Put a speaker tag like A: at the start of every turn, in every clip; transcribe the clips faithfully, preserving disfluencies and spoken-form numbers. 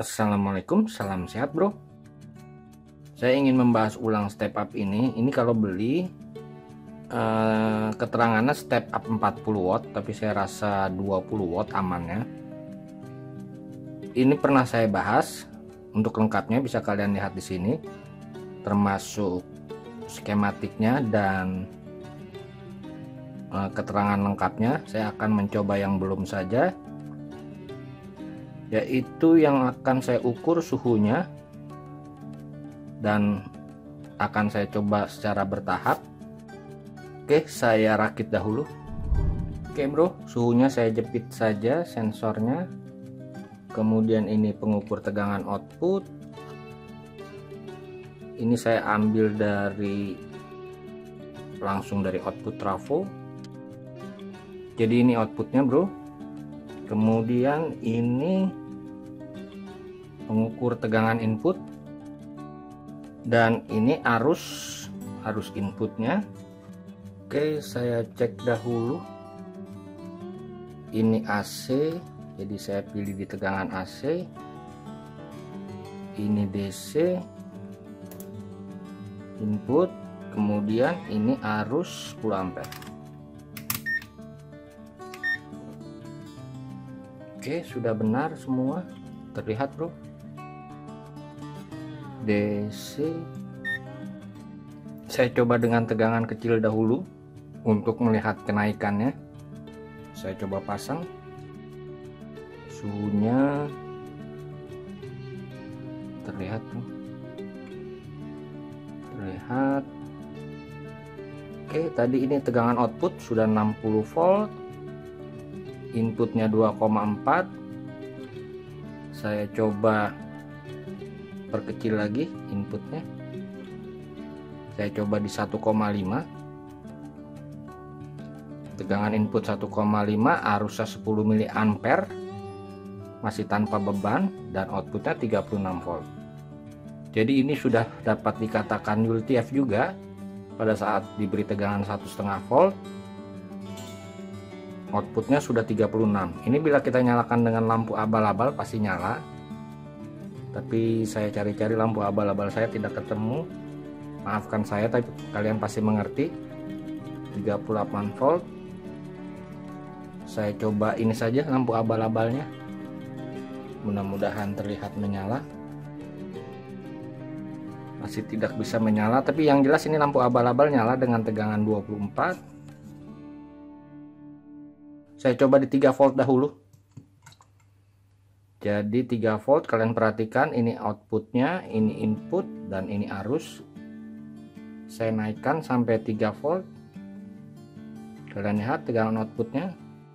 A: Assalamualaikum, salam sehat bro. Saya ingin membahas ulang step up ini. Ini kalau beli eh, keterangannya step up empat puluh watt, tapi saya rasa dua puluh watt amannya. Ini pernah saya bahas. Untuk lengkapnya bisa kalian lihat di sini, termasuk skematiknya dan eh, keterangan lengkapnya. Saya akan mencoba yang belum saja, yaitu yang akan saya ukur suhunya dan akan saya coba secara bertahap. Oke, saya rakit dahulu. Oke bro, suhunya saya jepit saja sensornya, kemudian ini pengukur tegangan output, ini saya ambil dari langsung dari output trafo, jadi ini outputnya bro. Kemudian ini pengukur tegangan input, dan ini arus arus inputnya. Oke, saya cek dahulu. Ini A C, jadi saya pilih di tegangan A C. Ini D C input, kemudian ini arus sepuluh ampere. Oke, sudah benar semua terlihat bro. D C, saya coba dengan tegangan kecil dahulu untuk melihat kenaikannya. Saya coba pasang, suhunya terlihat bro, terlihat. Oke, tadi ini tegangan output sudah enam puluh volt, inputnya dua koma empat. Saya coba perkecil lagi inputnya, saya coba di satu koma lima, tegangan input satu koma lima, arusnya sepuluh mili ampere, masih tanpa beban, dan outputnya tiga puluh enam volt. Jadi ini sudah dapat dikatakan U L T F juga. Pada saat diberi tegangan satu koma lima volt, outputnya sudah tiga puluh enam. Ini bila kita nyalakan dengan lampu abal-abal pasti nyala, tapi saya cari-cari lampu abal-abal saya tidak ketemu. Maafkan saya, tapi kalian pasti mengerti. Tiga puluh delapan volt. Saya coba ini saja lampu abal-abalnya, mudah-mudahan terlihat menyala. Masih tidak bisa menyala, tapi yang jelas ini lampu abal-abal nyala dengan tegangan dua puluh empat. Saya coba di tiga volt dahulu. Jadi tiga volt, kalian perhatikan ini outputnya, ini input, dan ini arus. Saya naikkan sampai tiga volt. Kalian lihat tegangan outputnya.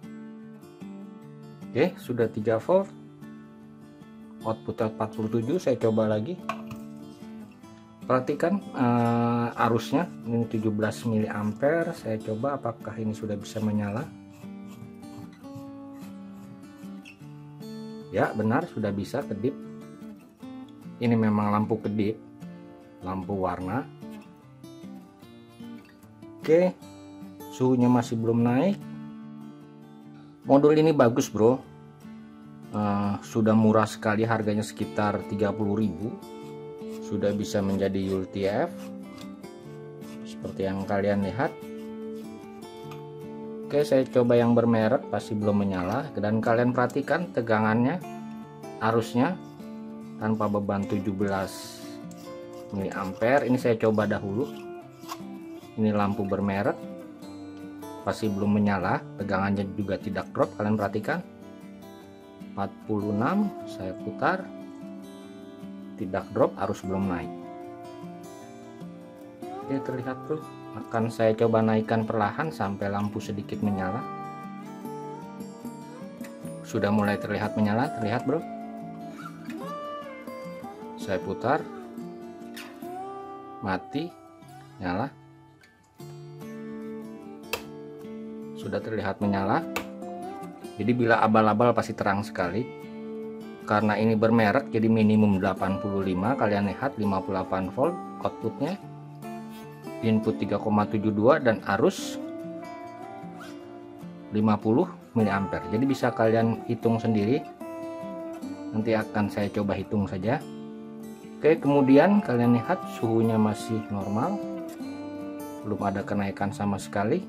A: Oke, sudah tiga volt. Outputnya empat puluh tujuh, saya coba lagi. Perhatikan uh, arusnya, ini tujuh belas mili ampere. Saya coba apakah ini sudah bisa menyala. Ya benar, sudah bisa kedip. Ini memang lampu kedip, lampu warna. Oke, suhunya masih belum naik. Modul ini bagus bro, uh, sudah murah sekali, harganya sekitar tiga puluh ribu. Sudah bisa menjadi U L T F seperti yang kalian lihat. Oke, saya coba yang bermerek, pasti belum menyala. Dan kalian perhatikan tegangannya, arusnya tanpa beban tujuh belas mili ampere. Ini saya coba dahulu. Ini lampu bermerek, pasti belum menyala. Tegangannya juga tidak drop, kalian perhatikan. empat puluh enam, saya putar, tidak drop, arus belum naik. Oke, terlihat bro. Akan saya coba naikkan perlahan sampai lampu sedikit menyala. Sudah mulai terlihat menyala, terlihat bro. Saya putar, mati, nyala. Sudah terlihat menyala. Jadi bila abal-abal pasti terang sekali. Karena ini bermerek, jadi minimum delapan puluh lima. Kalian lihat lima puluh delapan volt outputnya. Input tiga koma tujuh dua dan arus lima puluh mili ampere. Jadi bisa kalian hitung sendiri nanti akan saya coba hitung saja. Oke, kemudian kalian lihat suhunya masih normal, belum ada kenaikan sama sekali.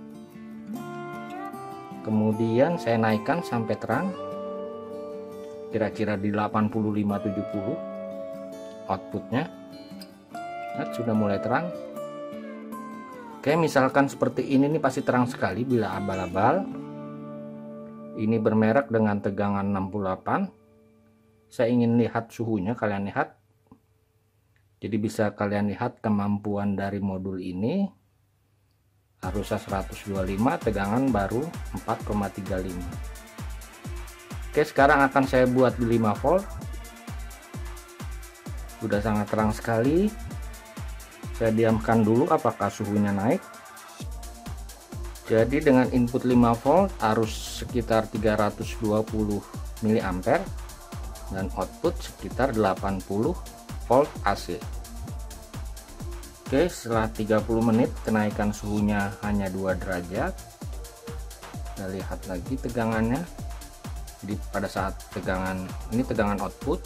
A: Kemudian saya naikkan sampai terang, kira-kira di delapan puluh lima tujuh puluh outputnya. Nah, sudah mulai terang. Oke, misalkan seperti ini nih pasti terang sekali bila abal-abal. Ini bermerek dengan tegangan enam puluh delapan. Saya ingin lihat suhunya, kalian lihat. Jadi bisa kalian lihat kemampuan dari modul ini. Harusnya seratus dua puluh lima, tegangan baru empat koma tiga lima. Oke, sekarang akan saya buat di lima volt. Sudah sangat terang sekali. Saya diamkan dulu apakah suhunya naik. Jadi dengan input lima volt arus sekitar tiga ratus dua puluh miliampere dan output sekitar delapan puluh volt A C. Oke, setelah tiga puluh menit kenaikan suhunya hanya dua derajat. Kita lihat lagi tegangannya. Jadi pada saat tegangan ini tegangan output,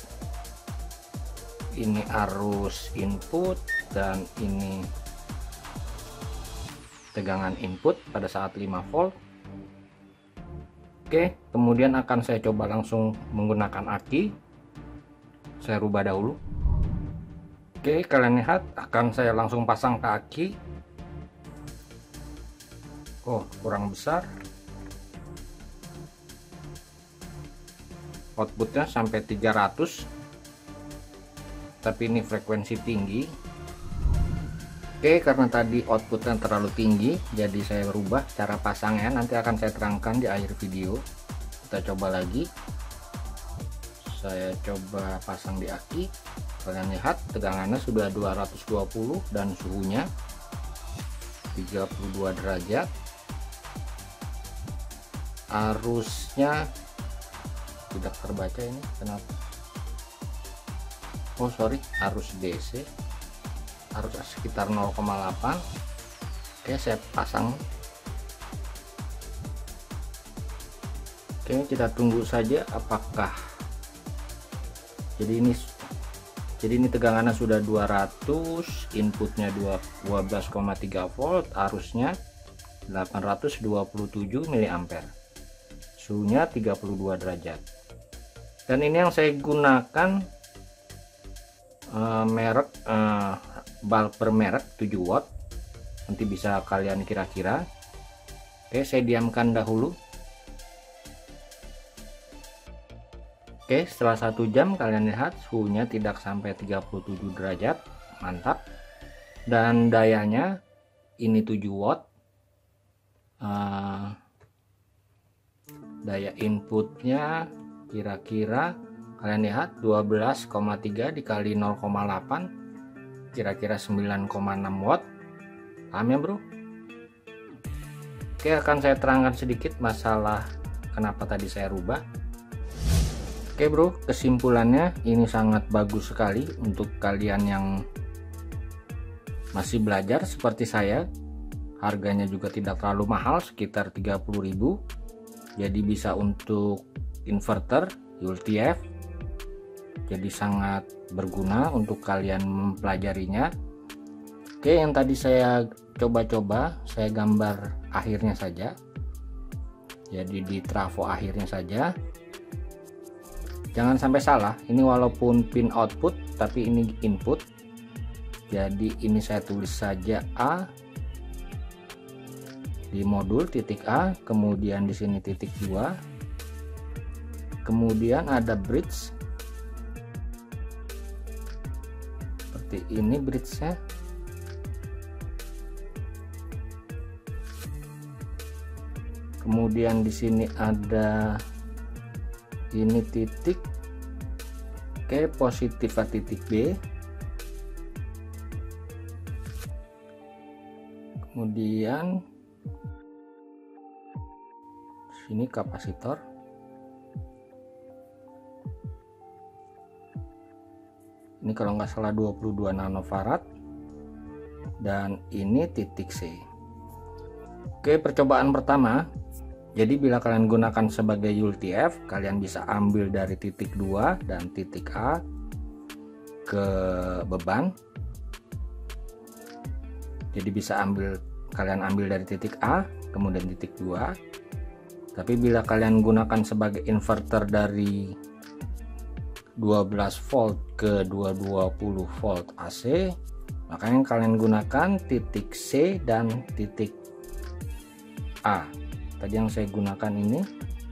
A: ini arus input, dan ini tegangan input pada saat lima volt. Oke, kemudian akan saya coba langsung menggunakan aki. Saya rubah dahulu. Oke, kalian lihat akan saya langsung pasang ke aki. Oh, kurang besar. Outputnya sampai tiga ratus, tapi ini frekuensi tinggi. Oke, karena tadi outputnya terlalu tinggi, jadi saya rubah cara pasangnya. Nanti akan saya terangkan di akhir video. Kita coba lagi. Saya coba pasang di aki. Kalian lihat tegangannya sudah dua ratus dua puluh dan suhunya tiga puluh dua derajat. Arusnya tidak terbaca ini, kenapa? Oh sorry, arus D C, arus sekitar nol koma delapan. Oke, saya pasang. Oke, kita tunggu saja apakah jadi ini jadi ini tegangannya sudah dua ratus, inputnya dua belas koma tiga volt, arusnya delapan ratus dua puluh tujuh miliampere, suhunya tiga puluh dua derajat. Dan ini yang saya gunakan uh, merek uh, bulb bermerek tujuh watt. Nanti bisa kalian kira-kira. Oke, saya diamkan dahulu. Oke, setelah satu jam kalian lihat suhunya tidak sampai tiga puluh tujuh derajat, mantap. Dan dayanya ini tujuh watt. Uh, daya inputnya kira-kira kalian lihat dua belas koma tiga dikali nol koma delapan, kira-kira sembilan koma enam watt. Paham ya bro? Oke, akan saya terangkan sedikit masalah kenapa tadi saya rubah. Oke bro, kesimpulannya ini sangat bagus sekali untuk kalian yang masih belajar seperti saya. Harganya juga tidak terlalu mahal, sekitar tiga puluh ribu. Jadi bisa untuk inverter U L T F. Jadi sangat berguna untuk kalian mempelajarinya. Oke, yang tadi saya coba-coba, saya gambar akhirnya saja. Jadi di trafo akhirnya saja. Jangan sampai salah, ini walaupun pin output tapi ini input. Jadi ini saya tulis saja A di modul titik A, kemudian di sini titik dua. Kemudian ada bridge. Seperti ini bridge-nya. Kemudian di sini ada ini titik ke positif A titik B, kemudian sini kapasitor, ini kalau nggak salah dua puluh dua nanofarad, dan ini titik C. Oke, percobaan pertama Jadi bila kalian gunakan sebagai U L T F, kalian bisa ambil dari titik dua dan titik A ke beban. Jadi bisa ambil kalian ambil dari titik A kemudian titik dua. Tapi bila kalian gunakan sebagai inverter dari dua belas volt ke dua ratus dua puluh volt A C, maka yang kalian gunakan titik C dan titik A. Tadi yang saya gunakan ini,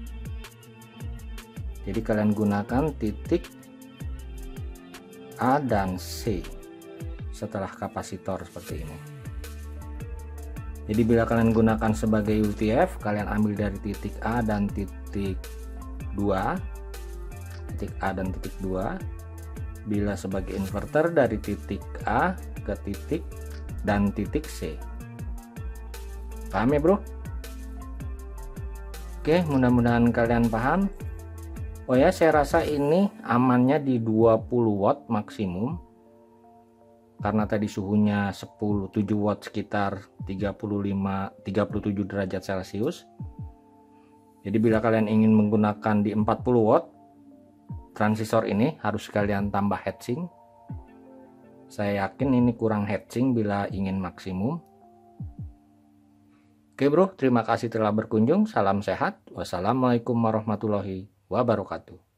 A: jadi kalian gunakan titik A dan C setelah kapasitor seperti ini. Jadi bila kalian gunakan sebagai U L T F, kalian ambil dari titik A dan titik dua, titik A dan titik dua. Bila sebagai inverter dari titik A ke titik dan titik C. Paham ya bro? Oke, mudah-mudahan kalian paham. Oh ya, saya rasa ini amannya di dua puluh watt maksimum. Karena tadi suhunya sepuluh tujuh watt sekitar tiga puluh lima tiga puluh tujuh derajat Celcius. Jadi bila kalian ingin menggunakan di empat puluh watt, transistor ini harus kalian tambah heatsink. Saya yakin ini kurang heatsink bila ingin maksimum. Oke bro, terima kasih telah berkunjung. Salam sehat. Wassalamualaikum warahmatullahi wabarakatuh.